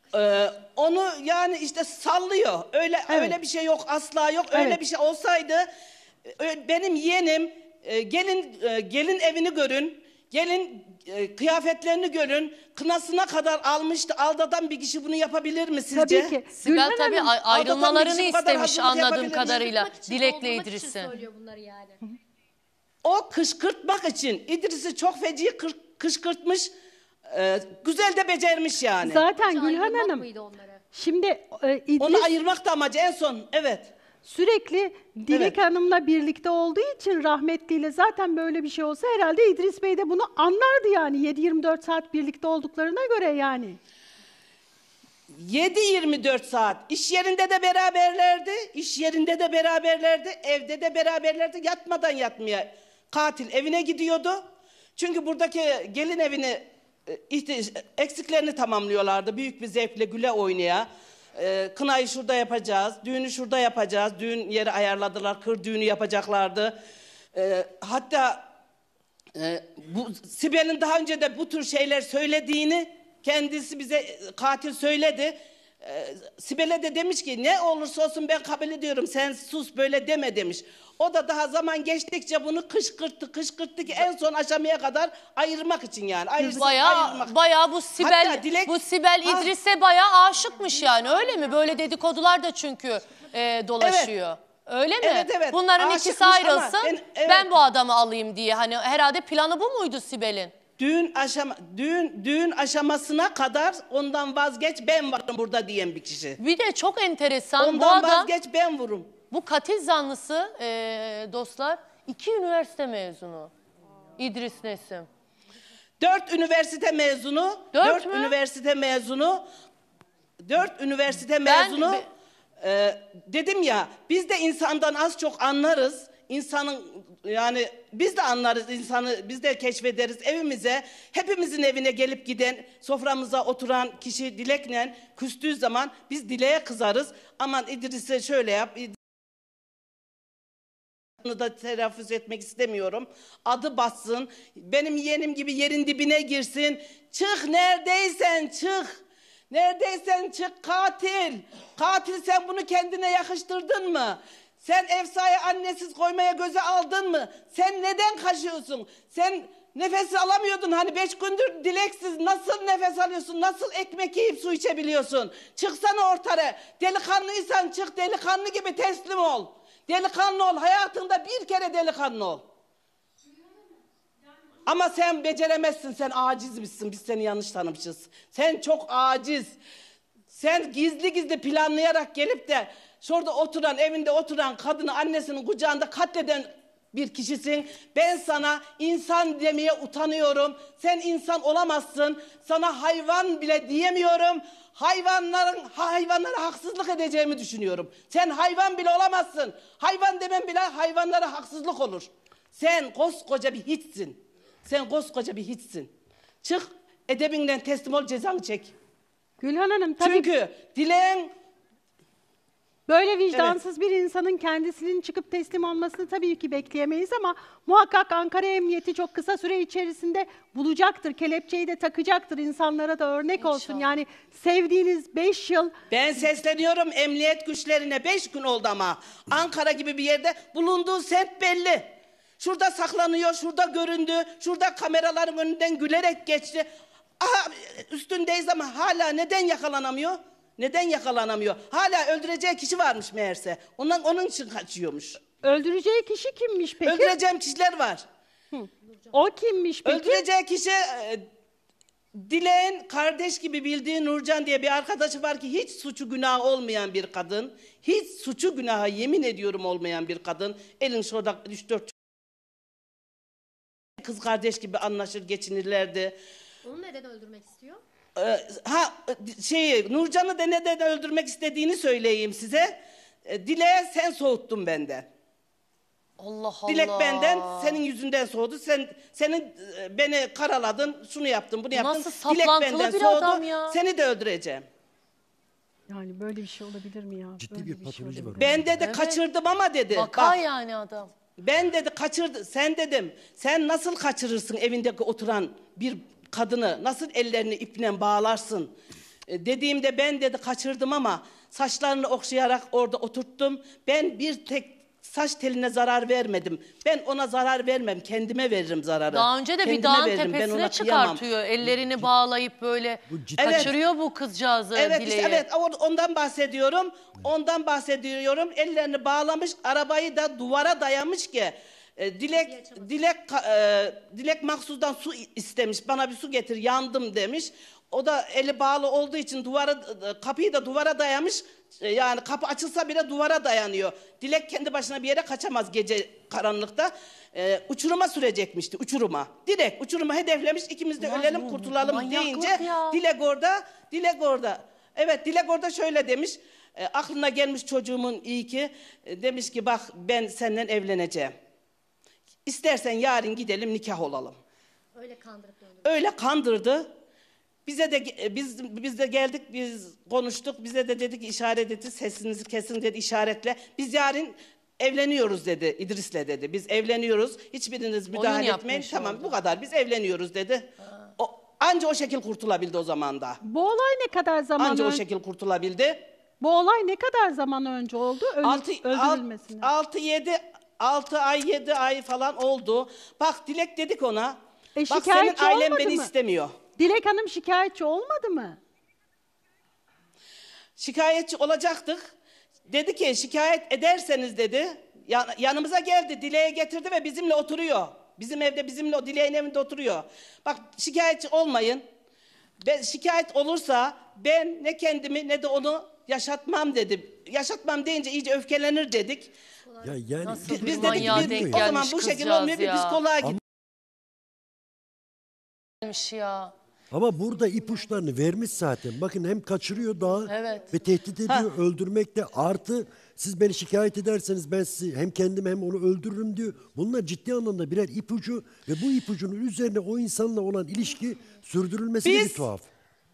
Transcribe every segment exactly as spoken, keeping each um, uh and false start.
Ee, onu yani işte sallıyor. Öyle Evet. öyle bir şey yok, asla yok. Öyle Evet. bir şey olsaydı e, benim yeğenim e, gelin e, gelin evini görün. Gelin e, kıyafetlerini görün. Kınasına kadar almıştı. Aldatan bir kişi bunu yapabilir mi sizce? Tabii ki. Sibel Gülhan tabii Hanım, ay- ayrılmalarını aldatan bir kişi bu kadar istemiş hazırlık anladığım yapabilir mi? kadarıyla. Kışkırtmak için, Dilek'le doldurmak için İdris'i. söylüyor bunları yani. O kışkırtmak için İdris'i çok feci kır, kışkırtmış. E, güzel de becermiş yani. zaten Amacı Gülhan ayırmak Hanım, mıydı onları? şimdi e, İdris Onu ayırmak da amacı en son. Evet. sürekli Dilek Evet. Hanım'la birlikte olduğu için rahmetliyle zaten böyle bir şey olsa herhalde İdris Bey de bunu anlardı yani yedi yirmi dört saat birlikte olduklarına göre yani. yedi yirmi dört saat iş yerinde de beraberlerdi, iş yerinde de beraberlerdi, evde de beraberlerdi. Yatmadan yatmaya katil evine gidiyordu. Çünkü buradaki gelin evini e, ihti- eksiklerini tamamlıyorlardı. Büyük bir zevkle güle oynaya. E, kınayı şurada yapacağız, düğünü şurada yapacağız. Düğün yeri ayarladılar, kır düğünü yapacaklardı. E, hatta e, bu Sibel'in daha önce de bu tür şeyler söylediğini kendisi bize e, katil söyledi. E, Sibel'e de demiş ki ne olursa olsun ben kabul ediyorum, sen sus böyle deme demiş. O da daha zaman geçtikçe bunu kışkırttı kışkırttı ki en son aşamaya kadar ayırmak için yani. Ayırsın, Bayağı ayırmak. bayağı bu Sibel Hatta Dilek- bu Sibel Ha. İdris'e bayağı aşıkmış yani, öyle mi? Böyle dedikodular da çünkü e, dolaşıyor. Öyle mi? Evet, evet. Bunların Aşıkmış ikisi ama ayrılsın. ben- evet. Ben bu adamı alayım diye, hani herhalde planı bu muydu Sibel'in? Düğün aşama düğün düğün aşamasına kadar ondan vazgeç ben varım burada diyen bir kişi. Bir de çok enteresan, bu Ondan adam, vazgeç ben vurum. bu katil zanlısı e, dostlar, iki üniversite mezunu. İdris Nesim. Dört üniversite mezunu, Dört dört, mü? üniversite mezunu, dört üniversite Ben- mezunu. be- e, dedim ya, biz de insandan az çok anlarız. İnsanın yani biz de anlarız insanı, biz de keşfederiz evimize. Hepimizin evine gelip giden, soframıza oturan kişi Dilek'le küstüğü zaman biz Dilek'e kızarız. Aman İdris'e şöyle yap. Da telaffuz etmek istemiyorum. Adı bassın. Benim yeğenim gibi yerin dibine girsin. Çık neredeysen çık. Neredeysen çık katil. Katil, sen bunu kendine yakıştırdın mı? Sen Efsa'yı annesiz koymaya göze aldın mı? Sen neden kaçıyorsun? Sen nefes alamıyordun hani beş gündür Dileksiz, nasıl nefes alıyorsun? Nasıl ekmek yiyip su içebiliyorsun? Çıksana ortaya. Delikanlıysan çık, delikanlı gibi teslim ol. Delikanlı ol. Hayatında bir kere delikanlı ol. Ama sen beceremezsin. Sen acizmişsin. Biz seni yanlış tanımışız. Sen çok aciz. Sen gizli gizli planlayarak gelip de şurada oturan, evinde oturan kadını annesinin kucağında katleden bir kişisin. Ben sana insan demeye utanıyorum. Sen insan olamazsın. Sana hayvan bile diyemiyorum. Hayvanların hayvanlara haksızlık edeceğimi düşünüyorum. Sen hayvan bile olamazsın. Hayvan demem bile hayvanlara haksızlık olur. Sen koskoca bir hiçsin. Sen koskoca bir hiçsin. Çık edebinden teslim ol, cezanı çek. Gülhan Hanım tabii Çünkü dileğin böyle vicdansız bir insanın kendisinin çıkıp teslim olmasını tabii ki bekleyemeyiz ama muhakkak Ankara Emniyeti çok kısa süre içerisinde bulacaktır. Kelepçeyi de takacaktır, insanlara da örnek olsun. İnşallah. Yani sevdiğiniz beş yıl ben sesleniyorum emniyet güçlerine, beş gün oldu ama Ankara gibi bir yerde bulunduğu semt belli. Şurada saklanıyor, şurada göründü, şurada kameraların önünden gülerek geçti. Aha, üstündeyiz ama hala neden yakalanamıyor? Neden yakalanamıyor? Hala öldüreceği kişi varmış meğerse. Ondan onun için kaçıyormuş. öldüreceği kişi kimmiş peki? Öldüreceğim kişiler var. O kimmiş peki? Öldüreceği kişi e, Dilek'in kardeş gibi bildiği Nurcan diye bir arkadaşı var ki hiç suçu günahı olmayan bir kadın. Hiç suçu günahı yemin ediyorum olmayan bir kadın. Elin şurada üç dört kız kardeş gibi anlaşır geçinirlerdi. Onu neden öldürmek istiyor? Ee, ha şeyi Nurcan'ı da neden öldürmek istediğini söyleyeyim size. Ee, Dilek'e sen soğuttun benden. Allah Allah. Dilek benden senin yüzünden soğudu. Sen senin e, beni karaladın, şunu yaptın, bunu yaptın. Nasıl Dilek saplantılı benden bir soğudu. adam ya. Seni de öldüreceğim. Yani böyle bir şey olabilir mi ya? Ciddi Böyle bir şey patoloji olabilir var. mi? Ben dedi Evet. kaçırdım ama dedi. Vaka Bak, yani adam. ben dedi kaçırdı. Sen dedim. Sen nasıl kaçırırsın evindeki oturan bir kadını? Nasıl ellerini iple bağlarsın? E, dediğimde ben dedi kaçırdım ama saçlarını okşayarak orada oturttum. Ben bir tek saç teline zarar vermedim. Ben ona zarar vermem. Kendime veririm zararı. Daha önce de bir Kendime dağın veririm, ben tepesine ona kıyamam. çıkartıyor. Ellerini bağlayıp böyle Bu ciddi- kaçırıyor bu kızcağızı Evet Dileği. işte evet o- ondan bahsediyorum. Ondan bahsediyorum. Ellerini bağlamış, arabayı da duvara dayamış ki e, Dilek Dilek e, Dilek Maksuz'dan su istemiş. Bana bir su getir, yandım demiş. O da eli bağlı olduğu için duvara kapıyı da duvara dayamış. E, Yani kapı açılsa bile duvara dayanıyor. Dilek kendi başına bir yere kaçamaz gece karanlıkta. E, uçuruma sürecekmişti, uçuruma. Direkt uçuruma hedeflemiş. İkimiz de Ulan ölelim, bu kurtulalım manyaklık deyince ya. Dilek orada, Dilek orada. Evet, Dilek orada şöyle demiş. E, aklına gelmiş çocuğumun iyi ki. E, demiş ki bak ben seninle evleneceğim. İstersen yarın gidelim nikah olalım. Öyle kandırıp döndürdü. Öyle kandırdı. Bize de e, biz biz de geldik, biz konuştuk. Bize de dedi ki işaret etti, sesinizi kesin dedi işaretle. Biz yarın evleniyoruz dedi İdris'le dedi. Biz evleniyoruz. Hiçbiriniz müdahale yapmış etmeyin. Tamam orada. bu kadar. Biz evleniyoruz dedi. O anca o şekil kurtulabildi o zaman da. Bu olay ne kadar zaman Anca o önce? şekil kurtulabildi. Bu olay ne kadar zaman önce oldu? Ölü, öldürülmesine. altı yedi altı ay yedi ay falan oldu. Bak Dilek dedik ona. E, bak senin şikayetçi ailen olmadı beni mı? istemiyor. Dilek Hanım şikayetçi olmadı mı? Şikayetçi olacaktık. Dedi ki şikayet ederseniz dedi. yan- yanımıza geldi. Dilek'e getirdi ve bizimle oturuyor. Bizim evde bizimle o Dilek'in evinde oturuyor. Bak şikayetçi olmayın. Ben, şikayet olursa ben ne kendimi ne de onu yaşatmam dedi. Yaşatmam deyince iyice öfkelenir dedik. Ya yani Nasıl bir- bir Biz dedik manyağa ki denk biz- o zaman gelmiş bu şekilde kızcağız olmuyor bir ya. psikoloğa git. Gelmiş ya. Ama burada ipuçlarını vermiş zaten. Bakın hem kaçırıyor daha Evet. ve tehdit ediyor öldürmekte. Artı siz beni şikayet ederseniz ben sizi hem kendim hem onu öldürürüm diyor. Bunlar ciddi anlamda birer ipucu ve bu ipucunun üzerine o insanla olan ilişki sürdürülmesi de Biz- bir tuhaf.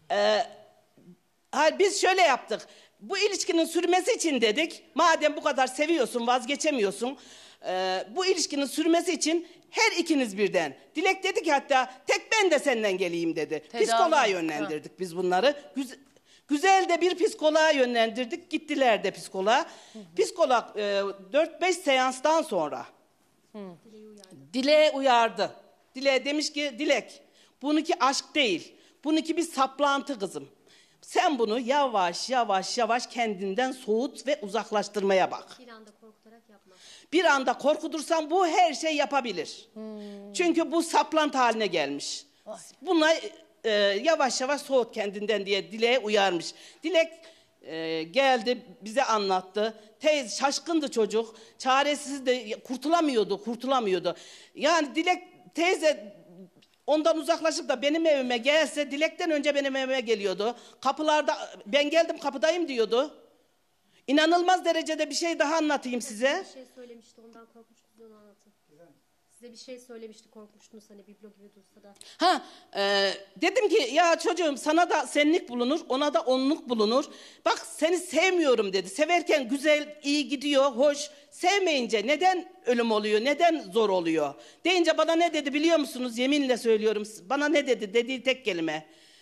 Hayır biz şöyle yaptık. Bu ilişkinin sürmesi için dedik. Madem bu kadar seviyorsun, vazgeçemiyorsun. e, bu ilişkinin sürmesi için her ikiniz birden. Dilek dedi ki hatta tek ben de senden geleyim dedi. Tedavi. Psikoloğa Ha. yönlendirdik biz bunları. Güz- güzel de bir psikoloğa yönlendirdik. Gittiler de psikoloğa. Psikolog e, dört beş seanstan sonra Dilek'e uyardı. Dilek'e demiş ki Dilek bununki aşk değil. Bununki bir saplantı kızım. Sen bunu yavaş yavaş yavaş kendinden soğut ve uzaklaştırmaya bak. Bir anda korkutarak yapma. Bir anda korkutursan bu her şey yapabilir. Çünkü bu saplantı haline gelmiş. Buna e, yavaş yavaş soğut kendinden diye Dilek'e uyarmış. Dilek e, geldi bize anlattı. Teyze şaşkındı çocuk. Çaresiz de kurtulamıyordu, kurtulamıyordu. Yani Dilek teyze ondan uzaklaşıp da benim evime gelse Dilek'ten önce benim evime geliyordu. Kapılarda ben geldim kapıdayım diyordu. İnanılmaz derecede bir şey daha anlatayım size. Bir şey söylemişti ondan korkmuştunuz onu anlatın. Size bir şey söylemişti korkmuştunuz hani biblo gibi dursa da. Ha, e, dedim ki ya çocuğum sana da senlik bulunur, ona da onluk bulunur. Bak seni sevmiyorum dedi. Severken güzel, iyi gidiyor, hoş. Sevmeyince neden ölüm oluyor, neden zor oluyor? Deyince bana ne dedi biliyor musunuz? Yeminle söylüyorum. Bana ne dedi? Dediği tek kelime.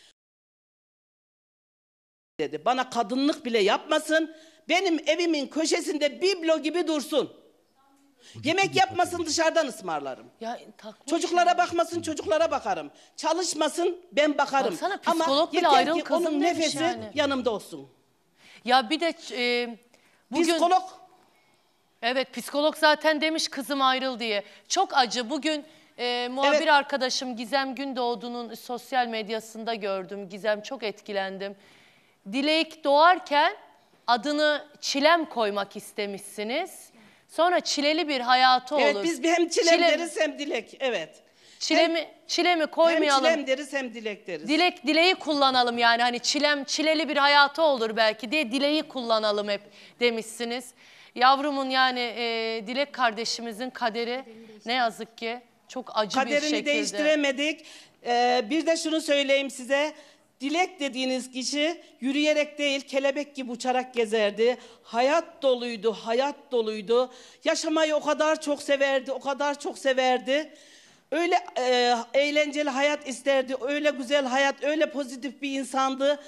Dedi. Bana kadınlık bile yapmasın. Benim evimin köşesinde biblo gibi dursun. Yemek yapmasın dışarıdan ısmarlarım. Ya takmış Çocuklara ya. bakmasın, çocuklara bakarım. Çalışmasın, ben bakarım. Baksana, Ama psikolog bile yeter ayrıl ki kızım onun demiş nefesi yani. yanımda olsun. Ya bir de e, bugün... Psikolog Evet, psikolog zaten demiş kızım ayrıl diye. Çok acı. Bugün e, muhabir Evet. arkadaşım Gizem Gündoğdu'nun sosyal medyasında gördüm. Gizem çok etkilendim. Dilek doğarken adını Çilem koymak istemişsiniz. Sonra çileli bir hayatı evet olur. biz bir hem çilem Çile- deriz hem dilek. Evet. Çilemi, çilemi Hem koymayalım. çilem deriz hem dilek deriz. Dilek, dileği kullanalım yani hani çilem, çileli bir hayatı olur belki diye dileği kullanalım hep demişsiniz. Yavrumun yani e, Dilek kardeşimizin kaderi ne yazık ki çok acı bir Kaderini şekilde. değiştiremedik. Ee, bir de şunu söyleyeyim size. Dilek dediğiniz kişi yürüyerek değil kelebek gibi uçarak gezerdi. Hayat doluydu, hayat doluydu. Yaşamayı o kadar çok severdi, o kadar çok severdi. Öyle e, eğlenceli hayat isterdi, öyle güzel hayat, öyle pozitif bir insandı.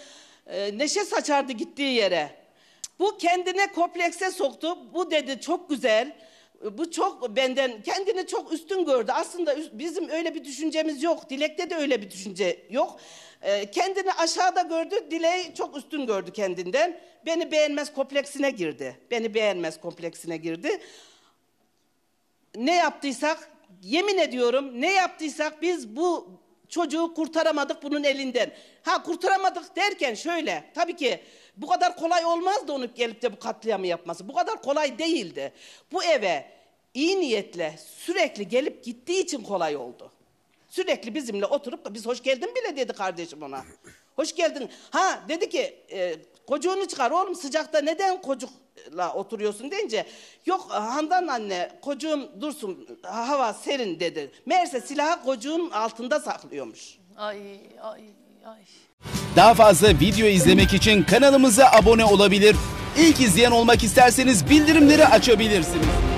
e, neşe saçardı gittiği yere. Bu kendine komplekse soktu. Bu dedi çok güzel. Bu çok benden kendini çok üstün gördü. Aslında bizim öyle bir düşüncemiz yok. Dilek'te de öyle bir düşünce yok. Ee, kendini aşağıda gördü. Dilek'i çok üstün gördü kendinden. Beni beğenmez kompleksine girdi. Beni beğenmez kompleksine girdi. Ne yaptıysak, yemin ediyorum ne yaptıysak biz bu çocuğu kurtaramadık bunun elinden. Ha kurtaramadık derken şöyle, tabii ki bu kadar kolay olmazdı onu gelip de bu katliamı yapması. Bu kadar kolay değildi. Bu eve iyi niyetle sürekli gelip gittiği için kolay oldu. Sürekli bizimle oturup da biz hoş geldin bile dedi kardeşim ona. Hoş geldin. Ha dedi ki e, kocuğunu çıkar oğlum sıcakta neden kocukla oturuyorsun deyince yok Handan anne kocuğum dursun hava serin dedi. Meğerse silahı kocuğun altında saklıyormuş. Ay ay ay. Daha fazla video izlemek için kanalımıza abone olabilir. İlk izleyen olmak isterseniz bildirimleri açabilirsiniz.